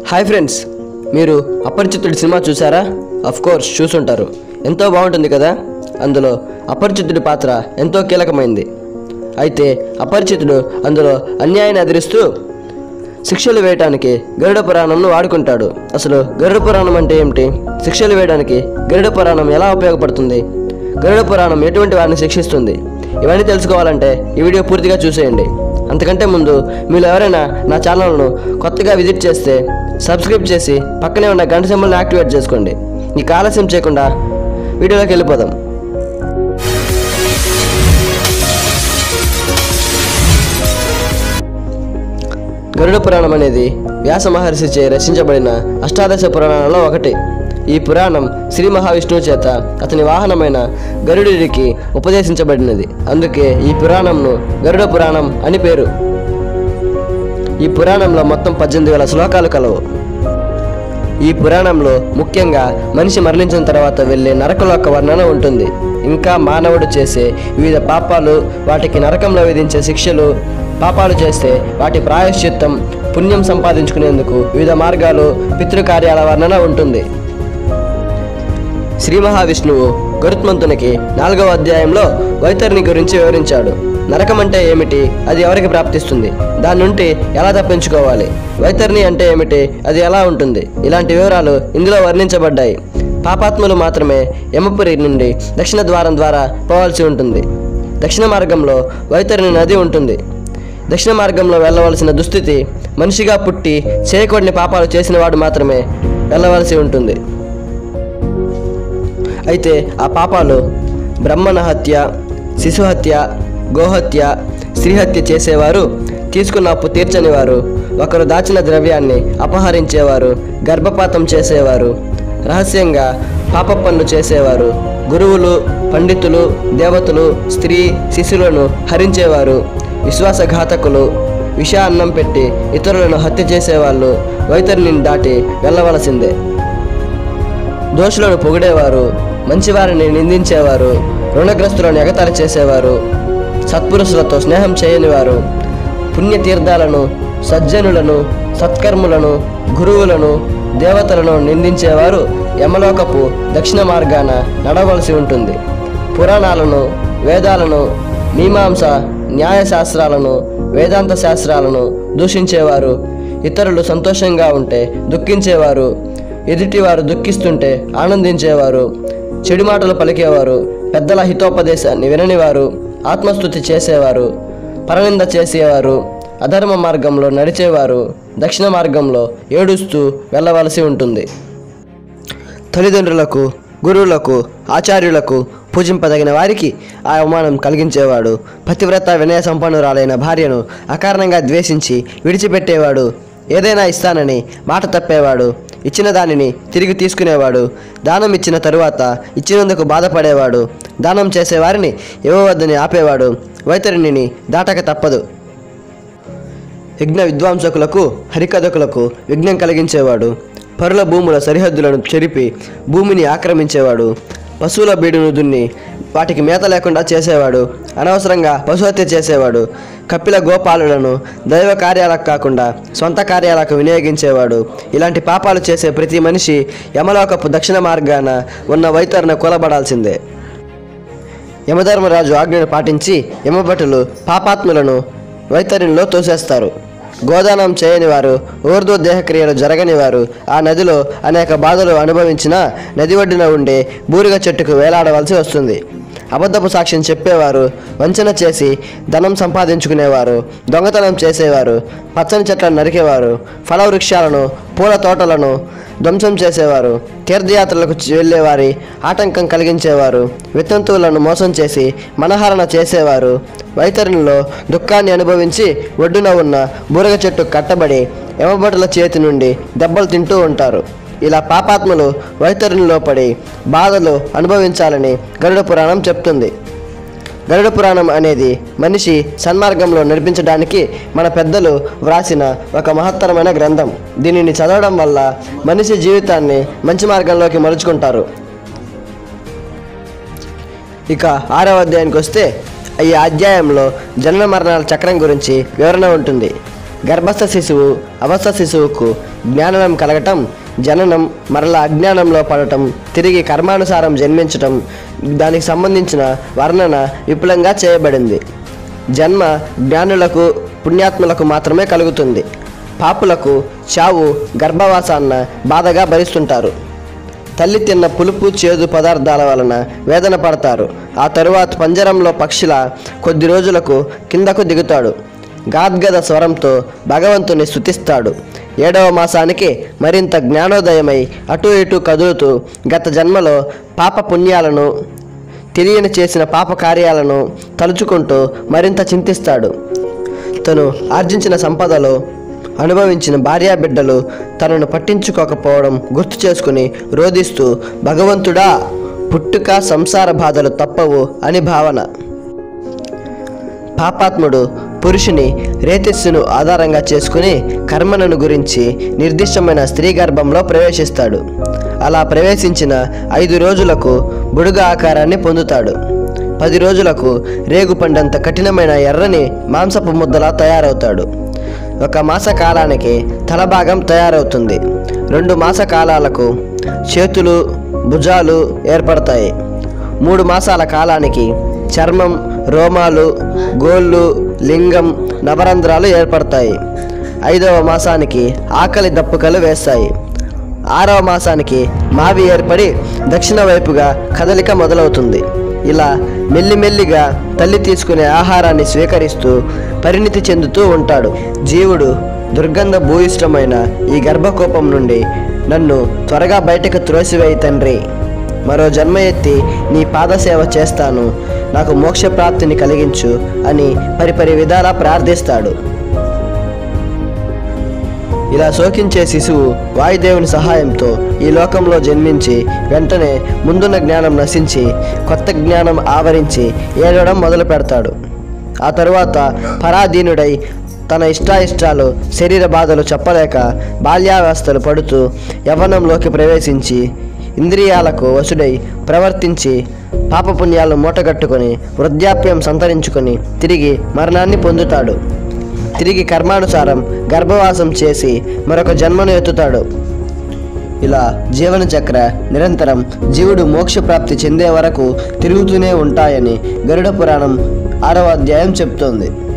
Hi friends, మీరు అపరిచితుడి సినిమా చూసారా? అఫ్ కోర్స్ చూసుంటారు. ఎంతో బాగుంటుంది కదా. అందులో అపరిచితుడి పాత్ర ఎంతో కీలకమైంది. అయితే అపరిచితుడు అందులో అన్యాయాన్ని ఎదిరిస్తూ శిక్షలు వేయడానికి గరుడ పురాణంను వాడుకుంటాడు. అసలు గరుడ పురాణం అంటే ఏమిటి? శిక్షలు వేయడానికి గరుడ పురాణం ఎలా ఉపయోగపడుతుంది? గరుడ పురాణం ఎటువంటి వారిని శిక్షిస్తుంది? ఇవన్నీ తెలుసుకోవాలంటే ఈ వీడియో పూర్తిగా చూసేయండి. అంతకంటే ముందు మీరు ఎవరైనా నా ఛానల్ను కొత్తగా విజిట్ చేస్తే సబ్స్క్రైబ్ చేసి పక్కనే ఉన్న గంట సింబల్ని యాక్టివేట్ చేసుకోండి. నీకు ఆలస్యం చేయకుండా వీడియోలోకి వెళ్ళిపోదాం. గరుడ పురాణం అనేది వ్యాస మహర్షిచే రచించబడిన అష్టాదశ పురాణాలలో ఒకటి. ఈ పురాణం శ్రీ మహావిష్ణువు చేత అతని వాహనమైన గరుడికి ఉపదేశించబడినది. అందుకే ఈ పురాణంను గరుడ పురాణం అని పేరు. ఈ పురాణంలో మొత్తం 18,000 శ్లోకాలు కలవు. ఈ పురాణంలో ముఖ్యంగా మనిషి మరణించిన తర్వాత వెళ్ళే నరకలోక వర్ణన ఉంటుంది. ఇంకా మానవుడు చేసే వివిధ పాపాలు, వాటికి నరకంలో విధించే శిక్షలు, పాపాలు చేస్తే వాటి ప్రాయశ్చిత్తం, పుణ్యం సంపాదించుకునేందుకు వివిధ మార్గాలు, పితృకార్యాల వర్ణన ఉంటుంది. శ్రీ మహావిష్ణువు గరుత్మంతునికి 4వ అధ్యాయంలో వైతరిని గురించి వివరించాడు. నరకం అంటే ఏమిటి? అది ఎవరికి ప్రాప్తిస్తుంది? దాని నుండి ఎలా తప్పించుకోవాలి? వైతరిని అంటే ఏమిటి? అది ఎలా ఉంటుంది? ఇలాంటి వివరాలు ఇందులో వర్ణించబడ్డాయి. పాపాత్ములు మాత్రమే యమపురి నుండి దక్షిణ ద్వారం ద్వారా పోవాల్సి ఉంటుంది. దక్షిణ మార్గంలో వైతరిని నది ఉంటుంది. దక్షిణ మార్గంలో వెళ్ళవలసిన దుస్థితి మనిషిగా పుట్టి చేయకూడని పాపాలు చేసిన వాడు మాత్రమే వెళ్ళవలసి ఉంటుంది. అయితే ఆ పాపాలు బ్రహ్మణ హత్య, శిశుహత్య, గోహత్య, స్త్రీహత్య చేసేవారు, తీసుకున్న అప్పు తీర్చని వారు, ఒకరు దాచిన ద్రవ్యాన్ని అపహరించేవారు, గర్భపాతం చేసేవారు, రహస్యంగా పాప పనులు చేసేవారు, గురువులు, పండితులు, దేవతలు, స్త్రీ శిశువులను హరించేవారు, విశ్వాసఘాతకులు, విష అన్నం పెట్టి ఇతరులను హత్య చేసేవాళ్ళు వైతరిని దాటి వెళ్ళవలసిందే. దోషులను పొగిడేవారు, మంచివారిని నిందించేవారు, రుణగ్రస్తులను ఎగతాళి చేసేవారు, సత్పురుషులతో స్నేహం చేయనివారు, పుణ్యతీర్థాలను, సజ్జనులను, సత్కర్ములను, గురువులను, దేవతలను నిందించేవారు యమలోకపు దక్షిణ మార్గాన నడవలసి ఉంటుంది. పురాణాలను, వేదాలను, మీమాంస న్యాయశాస్త్రాలను, వేదాంత శాస్త్రాలను దూషించేవారు, ఇతరులు సంతోషంగా ఉంటే దుఃఖించేవారు, ఎదుటివారు దుఃఖిస్తుంటే ఆనందించేవారు, చెడు మాటలు పలికేవారు, పెద్దల హితోపదేశాన్ని విననివారు, ఆత్మస్తుతి చేసేవారు, పరనింద చేసేవారు, అధర్మ మార్గంలో నడిచేవారు దక్షిణ మార్గంలో ఏడుస్తూ వెళ్ళవలసి ఉంటుంది. తల్లిదండ్రులకు, గురువులకు, ఆచార్యులకు పూజింపదగిన వారికి ఆ అవమానం కలిగించేవాడు, పతివ్రత వినయ సంపన్నురాలైన భార్యను అకారణంగా ద్వేషించి విడిచిపెట్టేవాడు, ఏదైనా ఇస్తానని మాట తప్పేవాడు, ఇచ్చిన దానిని తిరిగి తీసుకునేవాడు, దానం ఇచ్చిన తరువాత ఇచ్చినందుకు బాధపడేవాడు, దానం చేసేవారిని ఇవ్వవద్దని ఆపేవాడు, వైతరిణిని దాటక తప్పదు. యజ్ఞ విద్వాంసకులకు, హరికథకులకు విఘ్నం కలిగించేవాడు, పరుల భూముల సరిహద్దులను చెరిపి భూమిని ఆక్రమించేవాడు, పశువుల బీడును దున్ని వాటికి మేత లేకుండా చేసేవాడు, అనవసరంగా పశుహత్య చేసేవాడు, కపిల గోపాలులను దైవ కార్యాలకు కాకుండా సొంత కార్యాలకు వినియోగించేవాడు. ఇలాంటి పాపాలు చేసే ప్రతి మనిషి యమలోకపు దక్షిణ మార్గాన ఉన్న వైతరిని కూలబడాల్సిందే. యమధర్మరాజు ఆజ్ఞను పాటించి యమభటులు పాపాత్ములను వైతరిలో తోసేస్తారు. గోదానం చేయని వారు, ఊర్ధ్వ దేహక్రియలు జరగని వారు ఆ నదిలో అనేక బాధలు అనుభవించినా నది ఒడ్డున ఉండే బూరిగ చెట్టుకు వేలాడవలసి వస్తుంది. అబద్ధపు సాక్ష్యం చెప్పేవారు, వంచన చేసి ధనం సంపాదించుకునేవారు, దొంగతనం చేసేవారు, పచ్చని చెట్లను నరికేవారు, ఫల వృక్షాలను, పూల తోటలను ధ్వంసం చేసేవారు, తీర్థయాత్రలకు వెళ్ళేవారి ఆటంకం కలిగించేవారు, వితంతువులను మోసం చేసి మనహరణ చేసేవారు, వైతరినిలో దుఃఖాన్ని అనుభవించి ఒడ్డున ఉన్న బూరగ చెట్టు కట్టబడి యమభటుల చేతి నుండి దెబ్బలు తింటూ ఉంటారు. ఇలా పాపాత్ములు వైతరినిలో పడి బాధలు అనుభవించాలని గరుడ పురాణం చెప్తుంది. గరుడ పురాణం అనేది మనిషి సన్మార్గంలో నడిపించడానికి మన పెద్దలు వ్రాసిన ఒక మహత్తరమైన గ్రంథం. దీనిని చదవడం వల్ల మనిషి జీవితాన్ని మంచి మార్గంలోకి మలుచుకుంటారు. ఇక 6వ అధ్యాయానికి వస్తే ఈ అధ్యాయంలో జనన మరణాల చక్రం గురించి వివరణ ఉంటుంది. గర్భస్థ శిశువు అవస్థ శిశువుకు జ్ఞానం కలగటం, జననం, మరలా అజ్ఞానంలో పడటం, తిరిగి కర్మానుసారం జన్మించటం, దానికి సంబంధించిన వర్ణన విపులంగా చేయబడింది. జన్మ జ్ఞానులకు పుణ్యాత్ములకు మాత్రమే కలుగుతుంది. పాపులకు చావు గర్భవాసాన్న బాధగా భరిస్తుంటారు. తల్లి తిన్న పులుపు చేదు పదార్థాల వలన వేదన పడతారు. ఆ తరువాత పంజరంలో పక్షిలా కొద్ది రోజులకు కిందకు దిగుతాడు. గాద్గద స్వరంతో భగవంతుని స్తుతిస్తాడు. 7వ మాసానికి మరింత జ్ఞానోదయమై అటు ఇటు కదులుతూ గత జన్మలో పాప పుణ్యాలను, తెలియని చేసిన పాప కార్యాలను తలుచుకుంటూ మరింత చింతిస్తాడు. తను ఆర్జించిన సంపదలో అనుభవించిన భార్యాబిడ్డలు తనను పట్టించుకోకపోవడం గుర్తు చేసుకుని రోధిస్తూ భగవంతుడా, పుట్టుక సంసార బాధలు తప్పవు అని భావన. పాపాత్ముడు పురుషుని రేతస్సును ఆధారంగా చేసుకుని కర్మలను గురించి నిర్దిష్టమైన స్త్రీ గర్భంలో ప్రవేశిస్తాడు. అలా ప్రవేశించిన 5 రోజులకు బుడుగ ఆకారాన్ని పొందుతాడు. 10 రోజులకు రేగుపండంత కఠినమైన ఎర్రని మాంసపు ముద్దలా తయారవుతాడు. 1 మాస కాలానికి తలభాగం తయారవుతుంది. 2 మాస కాలాలకు చేతులు, భుజాలు ఏర్పడతాయి. 3 మాసాల కాలానికి చర్మం, రోమాలు, గోళ్ళు, లింగం, నవరంధ్రాలు ఏర్పడతాయి. 5వ మాసానికి ఆకలి దప్పుకలు వేస్తాయి. 6వ మాసానికి మావి ఏర్పడి దక్షిణ వైపుగా కదలిక మొదలవుతుంది. ఇలా మెల్లిమెల్లిగా తల్లి తీసుకునే ఆహారాన్ని స్వీకరిస్తూ పరిణితి చెందుతూ ఉంటాడు. జీవుడు దుర్గంధ భూయిష్టమైన ఈ గర్భకోపం నుండి నన్ను త్వరగా బయటకు త్రోసివేయి తండ్రి. మరో జన్మ ఎత్తి నీ పాదసేవ చేస్తాను, నాకు మోక్షప్రాప్తిని కలిగించు అని పరిపరి విధాలా ప్రార్థిస్తాడు. ఇలా శోకించే శిశువు వాయుదేవుని సహాయంతో ఈ లోకంలో జన్మించి వెంటనే ముందున్న జ్ఞానం నశించి కొత్త జ్ఞానం ఆవరించి ఏడవడం మొదలు పెడతాడు. ఆ తరువాత పరాధీనుడై తన ఇష్టాయిష్టాలు, శరీర బాధలు చెప్పలేక బాల్యావస్థలు పడుతూ యవ్వనంలోకి ప్రవేశించి ఇంద్రియాలకు వశుడై ప్రవర్తించి పాపపుణ్యాలను మూటగట్టుకొని వృద్ధాప్యం సంతరించుకొని తిరిగి మరణాన్ని పొందుతాడు. తిరిగి కర్మానుసారం గర్భవాసం చేసి మరొక జన్మను ఎత్తుతాడు. ఇలా జీవన చక్ర నిరంతరం జీవుడు మోక్షప్రాప్తి చెందే వరకు తిరుగుతూనే ఉంటాయని గరుడ పురాణం 6వ అధ్యాయం చెప్తోంది.